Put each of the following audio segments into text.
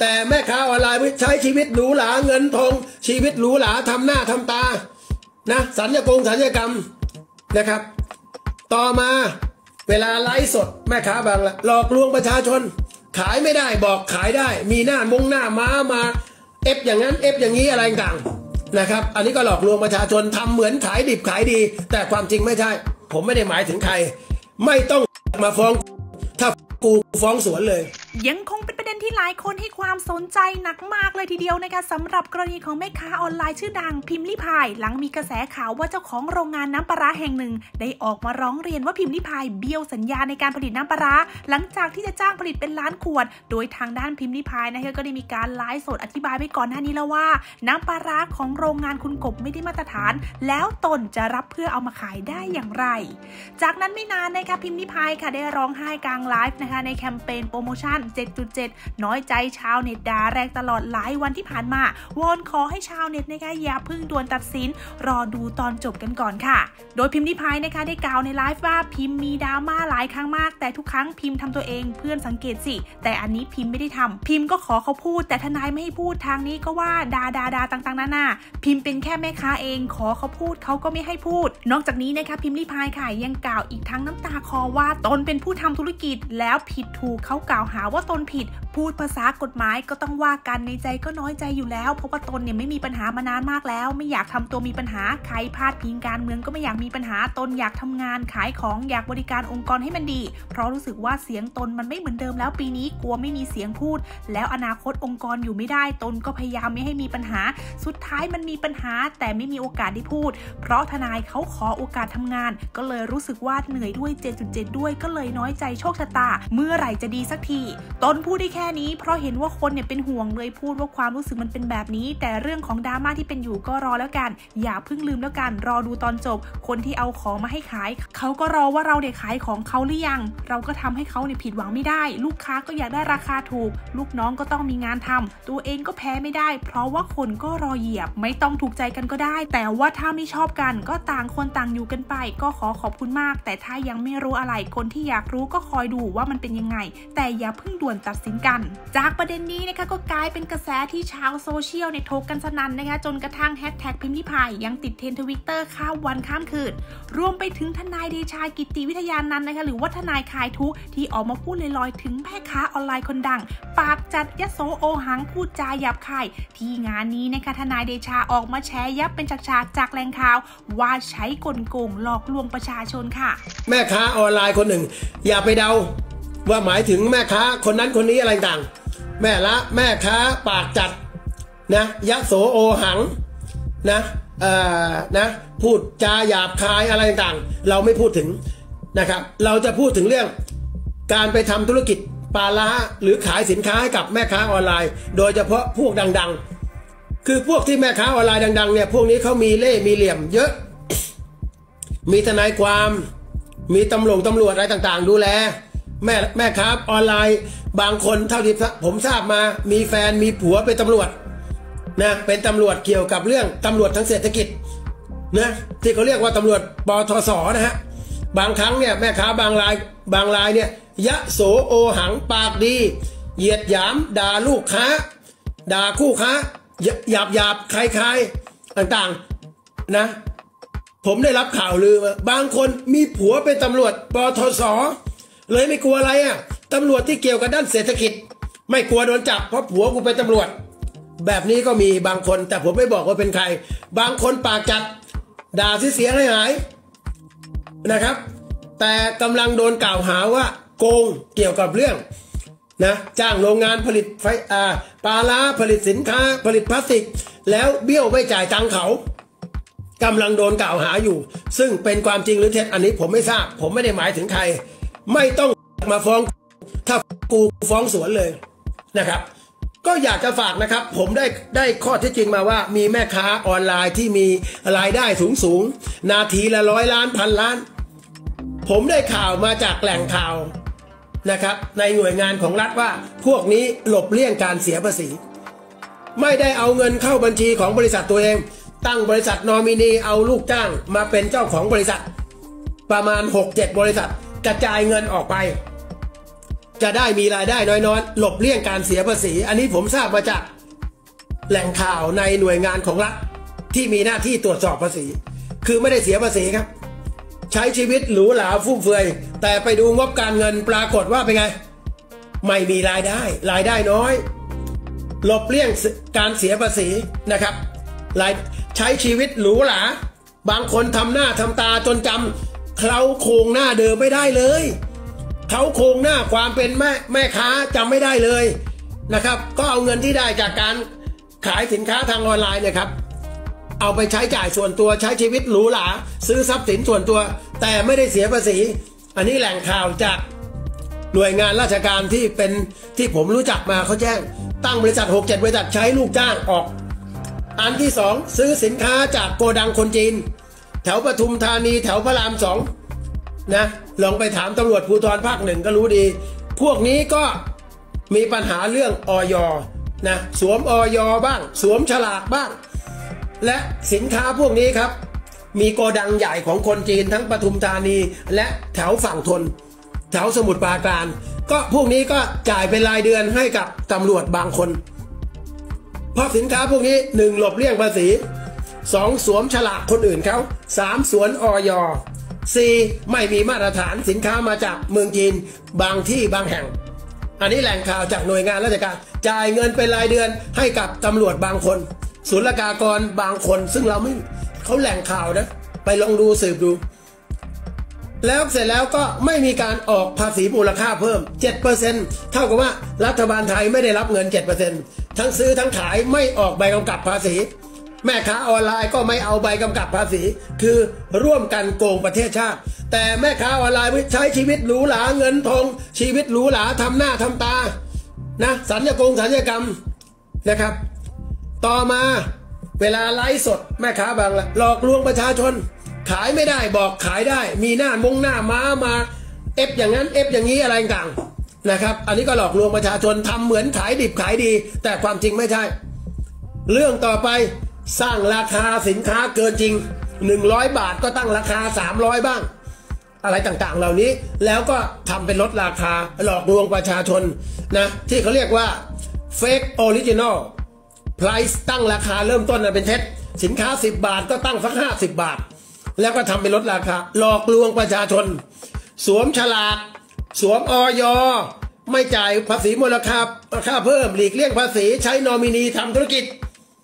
แต่แม่ค้าออนไลน์ใช้ชีวิตหรูหราเงินทองชีวิตหรูหราทำหน้าทำตานะสัญญกรรมนะครับต่อมาเวลาไลฟ์สดแม่ค้าบางละหลอกลวงประชาชนขายไม่ได้บอกขายได้มีหน้าม้ามาเอฟอย่างนั้นเอฟอย่างนี้อะไรต่างนะครับอันนี้ก็หลอกลวงประชาชนทำเหมือนขายดิบขายดีแต่ความจริงไม่ใช่ผมไม่ได้หมายถึงใครไม่ต้องมาฟ้องถ้ากูฟ้องสวนเลยยังคงเป็นประเด็นที่หลายคนให้ความสนใจหนักมากเลยทีเดียวนะคะสำหรับกรณีของแม่ค้าออนไลน์ชื่อดังพิมพ์ลิพายหลังมีกระแสข่าวว่าเจ้าของโรงงานน้ำปลาร้าแห่งหนึ่งได้ออกมาร้องเรียนว่าพิมพ์ลิพายเบี้ยวสัญญาในการผลิตน้ำปลาร้าหลังจากที่จะจ้างผลิตเป็นล้านขวดโดยทางด้านพิมพ์ลิพายนะคะก็ได้มีการไลฟ์สดอธิบายไปก่อนหน้านี้แล้วว่าน้ำปลาร้าของโรงงานคุณกบไม่ได้มาตรฐานแล้วตนจะรับเพื่อเอามาขายได้อย่างไรจากนั้นไม่นานนะคะพิมพ์ลิพายค่ะได้ร้องไห้กลางไลฟ์นะคะในแคมเปญโปรโมชั่น 7.7 น้อยใจชาวเน็ตด่าแรงตลอดหลายวันที่ผ่านมาวอนขอให้ชาวเน็ตนะคะอย่าเพิ่งด่วนตัดสินรอดูตอนจบกันก่อนค่ะโดยพิมพ์ลิพายนะคะได้กล่าวในไลฟ์ว่าพิมพ์มีดราม่าหลายครั้งมากแต่ทุกครั้งพิมพ์ทำตัวเองเพื่อนสังเกตสิแต่อันนี้พิมพ์ไม่ได้ทำพิมพ์ก็ขอเขาพูดแต่ทนายไม่ให้พูดทางนี้ก็ว่าด่าต่างๆนานาพิมพ์เป็นแค่แม่ค้าเองขอเขาพูดเขาก็ไม่ให้พูดนอกจากนี้นะคะพิมพ์ลิพายค่ะยังกล่าวอีกทั้งน้ำตาคลอว่าตนเป็นผู้ทำธุรกิจแล้วผิดถูกเขากล่าวหาว่าตนผิดพูดภาษากฎหมายก็ต้องว่ากันในใจก็น้อยใจอยู่แล้วเพราะว่าตนเนี่ยไม่มีปัญหามานานมากแล้วไม่อยากทำตัวมีปัญหาใครพาดพิงการเมืองก็ไม่อยากมีปัญหาตนอยากทำงานขายของอยากบริการองค์กรให้มันดีเพราะรู้สึกว่าเสียงตนมันไม่เหมือนเดิมแล้วปีนี้กลัวไม่มีเสียงพูดแล้วอนาคตองค์กรอยู่ไม่ได้ตนก็พยายามไม่ให้มีปัญหาสุดท้ายมันมีปัญหาแต่ไม่มีโอกาสได้พูดเพราะทนายเขาขอโอกาสทำงานก็เลยรู้สึกว่าเหนื่อยด้วย 7.7 ด้วยก็เลยน้อยใจโชคชะตาเมื่อไหร่จะดีสักทีตนพูดได้แค่นี้เพราะเห็นว่าคนเนี่ยเป็นห่วงเลยพูดว่าความรู้สึกมันเป็นแบบนี้แต่เรื่องของดราม่าที่เป็นอยู่ก็รอแล้วกันอย่าเพิ่งลืมแล้วกันรอดูตอนจบคนที่เอาของมาให้ขายเขาก็รอว่าเราเนี่ยขายของเขาหรือยังเราก็ทำให้เขาเนี่ยผิดหวังไม่ได้ลูกค้าก็อยากได้ราคาถูกลูกน้องก็ต้องมีงานทำตัวเองก็แพ้ไม่ได้เพราะว่าคนก็รอเหยียบไม่ต้องถูกใจกันก็ได้แต่ว่าถ้าไม่ชอบกันก็ต่างคนต่างอยู่กันไปก็ขอบคุณมากแต่ถ้ายังไม่รู้อะไรคนที่อยากรู้ก็คอยดูว่ามันเป็นยังไงแต่อย่าเพิ่งด่วนตัดสินกันจากประเด็นนี้นะคะก็กลายเป็นกระแสที่ชาวโซเชียลเนี่ยถกกันสนั่นนะคะจนกระทั่งแฮชแท็กพิมพ์ลิพายยังติดเทรนด์ Twitter ข้ามวันข้ามคืนรวมไปถึงทนายเดชากิติวิทยานันท์นะคะหรือว่าทนายคลายทุกข์ที่ออกมาพูดลอยๆถึงแม่ค้าออนไลน์คนดังปากจัดยโสโอหังพูดจาหยาบคายที่งานนี้นะคะทนายเดชาออกมาแฉยับเป็นฉากๆจากแหล่งข่าวว่าใช้กลโกงหลอกลวงประชาชนค่ะแม่ค้าออนไลน์คนหนึ่งอย่าไปเดาว่าหมายถึงแม่ค้าคนนั้นคนนี้อะไรต่างแม่ค้าปากจัดนะยโสโอหังนะพูดจาหยาบคายอะไรต่างเราไม่พูดถึงนะครับเราจะพูดถึงเรื่องการไปทำธุรกิจปลาร้าหรือขายสินค้าให้กับแม่ค้าออนไลน์โดยเฉพาะพวกดังๆคือพวกที่แม่ค้าออนไลน์ดังๆเนี่ยพวกนี้เขามีเล่ห์มีเหลี่ยมเยอะมีทนายความมีตำรวจอะไรต่างๆดูแลแม่ค้าออนไลน์บางคนเท่าที่ผมทราบมามีแฟนมีผัวเป็นตำรวจนะเป็นตำรวจเกี่ยวกับเรื่องตำรวจทางเศรษฐกิจนะที่เขาเรียกว่าตำรวจปทศนะฮะบางครั้งเนี่ยแม่ค้าบางรายเนี่ยยโสโอหังปากดีเหยียดหยามด่าลูกค้าด่าคู่ค้าหยาบคลายต่างๆนะผมได้รับข่าวลือมาบางคนมีผัวเป็นตำรวจปทศเลยไม่กลัวอะไรอ่ะตำรวจที่เกี่ยวกับด้านเศรษฐกิจไม่กลัวโดนจับเพราะผัวกูเป็นตำรวจแบบนี้ก็มีบางคนแต่ผมไม่บอกว่าเป็นใครบางคนปากจัดด่าเสียหายนะครับแต่กำลังโดนกล่าวหาว่าโกงเกี่ยวกับเรื่องนะจ้างโรงงานผลิตปลาร้าผลิตสินค้าผลิตพลาสติกแล้วเบี้ยวไม่จ่ายตังค์เขากำลังโดนกล่าวหาอยู่ซึ่งเป็นความจริงหรือเท็จอันนี้ผมไม่ทราบผมไม่ได้หมายถึงใครไม่ต้องมาฟ้องถ้ากูฟ้องสวนเลยนะครับก็อยากจะฝากนะครับผมได้ข้อเท็จจริงมาว่ามีแม่ค้าออนไลน์ที่มีรายได้สูงนาทีละ100 ล้านพันล้านผมได้ข่าวมาจากแหล่งข่าวนะครับในหน่วยงานของรัฐว่าพวกนี้หลบเลี่ยงการเสียภาษีไม่ได้เอาเงินเข้าบัญชีของบริษัทตัวเองตั้งบริษัทนอมินีเอาลูกจ้างมาเป็นเจ้าของบริษัทประมาณ 6-7 บริษัทกระจายเงินออกไปจะได้มีรายได้น้อยๆหลบเลี่ยงการเสียภาษีอันนี้ผมทราบมาจากแหล่งข่าวในหน่วยงานของรัฐที่มีหน้าที่ตรวจสอบภาษีคือไม่ได้เสียภาษีครับใช้ชีวิตหรูหราฟุ่มเฟือยแต่ไปดูงบการเงินปรากฏว่าเป็นไงไม่มีรายได้น้อยหลบเลี่ยงการเสียภาษีนะครับใช้ชีวิตหรูหราบางคนทำหน้าทำตาจนจำเขาโครงหน้าเดิมไม่ได้เลยเขาโครงหน้าความเป็นแม่ค้าจำไม่ได้เลยนะครับก็เอาเงินที่ได้จากการขายสินค้าทางออนไลน์เนี่ยครับเอาไปใช้จ่ายส่วนตัวใช้ชีวิตหรูหราซื้อทรัพย์สินส่วนตัวแต่ไม่ได้เสียภาษีอันนี้แหล่งข่าวจากหน่วยงานราชการที่ผมรู้จักมาเขาแจ้งตั้งบริษัท 6-7 บริษัทใช้ลูกจ้างออกอันที่2ซื้อสินค้าจากโกดังคนจีนแถวปทุมธานีแถวพระราม2นะลองไปถามตำรวจภูธรภาค 1ก็รู้ดีพวกนี้ก็มีปัญหาเรื่องอย.นะสวมอย.บ้างสวมฉลากบ้างและสินค้าพวกนี้ครับมีโกดังใหญ่ของคนจีนทั้งปทุมธานีและแถวฝั่งทนแถวสมุทรปราการก็พวกนี้ก็จ่ายเป็นรายเดือนให้กับตำรวจบางคนเพราะสินค้าพวกนี้1หลบเลี่ยงภาษี2สวมฉลากคนอื่นเขา3สวนอย.4ไม่มีมาตรฐานสินค้ามาจากเมืองจีนบางที่บางแห่งอันนี้แหล่งข่าวจากหน่วยงานราชการจ่ายเงินเป็นรายเดือนให้กับตำรวจบางคนศุลกากรบางคนซึ่งเราไม่เขาแหล่งข่าวนะไปลองดูสืบดูแล้วเสร็จแล้วก็ไม่มีการออกภาษีมูลค่าเพิ่ม 7% เท่ากับว่ารัฐบาลไทยไม่ได้รับเงิน 7% ทั้งซื้อทั้งขายไม่ออกใบกำกับภาษีแม่ค้าออนไลน์ก็ไม่เอาใบกำกับภาษีคือร่วมกันโกงประเทศชาติแต่แม่ค้าออนไลน์ใช้ชีวิตหรูหราเงินทองชีวิตหรูหราทำหน้าทำตานะสัญญกรรมนะครับต่อมาเวลาไลฟ์สดแม่ค้าบางละหลอกลวงประชาชนขายไม่ได้บอกขายได้มีหน้าม้ามาเอฟอย่างนั้นเอฟอย่างนี้อะไรต่างนะครับอันนี้ก็หลอกลวงประชาชนทำเหมือนขายดิบขายดีแต่ความจริงไม่ใช่เรื่องต่อไปสร้างราคาสินค้าเกินจริง100 บาทก็ตั้งราคา300บ้างอะไรต่างๆเหล่านี้แล้วก็ทำเป็นลดราคาหลอกลวงประชาชนนะที่เขาเรียกว่า fake original price ตั้งราคาเริ่มต้นเป็นเท็จสินค้า10 บาทก็ตั้งสัก50 บาทแล้วก็ทำเป็นลดราคาหลอกลวงประชาชนสวมฉลากสวมอย.ไม่จ่ายภาษีมูลค่าเพิ่มหลีกเลี่ยงภาษีใช้นอมินีทำธุรกิจ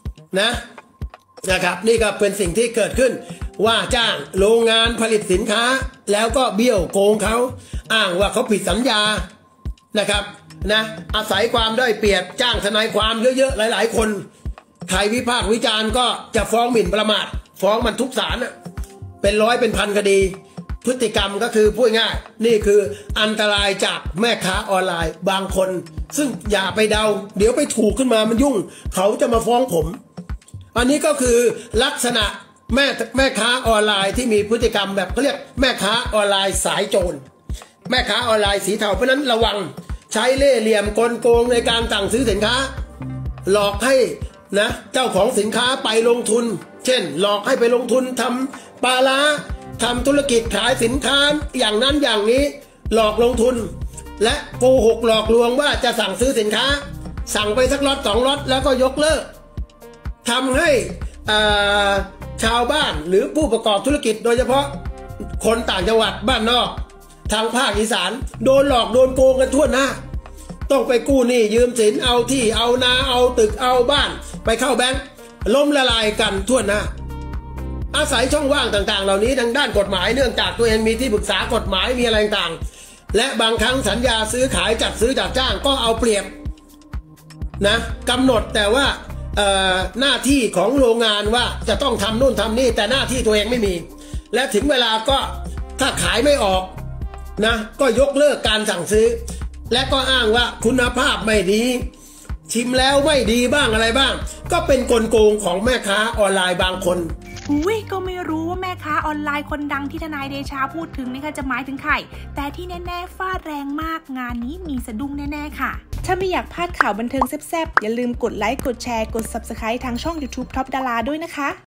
นะครับนี่ก็เป็นสิ่งที่เกิดขึ้นว่าจ้างโรงงานผลิตสินค้าแล้วก็เบี้ยวโกงเขาอ้างว่าเขาผิดสัญญานะครับนะอาศัยความได้เปรียบจ้างทนายความเยอะๆหลายๆคนใครวิพากษ์วิจารณ์ก็จะฟ้องหมิ่นประมาทฟ้องมันทุกศาลเป็นร้อยเป็นพันคดีพฤติกรรมก็คือพูดง่ายนี่คืออันตรายจากแม่ค้าออนไลน์บางคนซึ่งอย่าไปเดาเดี๋ยวไปถูกขึ้นมามันยุ่งเขาจะมาฟ้องผมอันนี้ก็คือลักษณะแม่ค้าออนไลน์ที่มีพฤติกรรมแบบเขาเรียกแม่ค้าออนไลน์สายโจรแม่ค้าออนไลน์สีเทาเพราะนั้นระวังใช้เล่ห์เหลี่ยมกลโกงในการสั่งซื้อสินค้าหลอกให้นะเจ้าของสินค้าไปลงทุนเช่นหลอกให้ไปลงทุนทำปลาร้าทำธุรกิจขายสินค้าอย่างนั้นอย่างนี้หลอกลงทุนและโกหกหลอกลวงว่าจะสั่งซื้อสินค้าสั่งไปสักล็อต2 ล็อตแล้วก็ยกเลิกทำให้ชาวบ้านหรือผู้ประกอบธุรกิจโดยเฉพาะคนต่างจังหวัดบ้านนอกทางภาคอีสานโดนหลอกโดนโกงกันทั่วหน้าต้องไปกู้หนี้ยืมสินเอาที่เอานาเอาตึกเอาบ้านไปเข้าแบงก์ล้มละลายกันทั่วหน้าอาศัยช่องว่างต่างๆเหล่านี้ทางด้านกฎหมายเนื่องจากตัวเองมีที่ปรึกษากฎหมายมีอะไรต่างๆและบางครั้งสัญญาซื้อขายจัดซื้อจัดจ้างก็เอาเปรียบนะกำหนดแต่ว่าหน้าที่ของโรงงานว่าจะต้องทำนู่นทำนี่แต่หน้าที่ตัวเองไม่มีและถึงเวลาก็ถ้าขายไม่ออกนะก็ยกเลิกการสั่งซื้อและก็อ้างว่าคุณภาพไม่ดีชิมแล้วไม่ดีบ้างอะไรบ้างก็เป็นกลโกงของแม่ค้าออนไลน์บางคนก็ไม่รู้ว่าแม่ค้าออนไลน์คนดังที่ทนายเดชาพูดถึงนะคะจะหมายถึงใครแต่ที่แน่ๆฟาดแรงมากงานนี้มีสะดุ้งแน่ๆค่ะถ้าไม่อยากพลาดข่าวบันเทิงแซ่บๆอย่าลืมกดไลค์กดแชร์กด Subscribe ทางช่อง YouTube Top Dara ด้วยนะคะ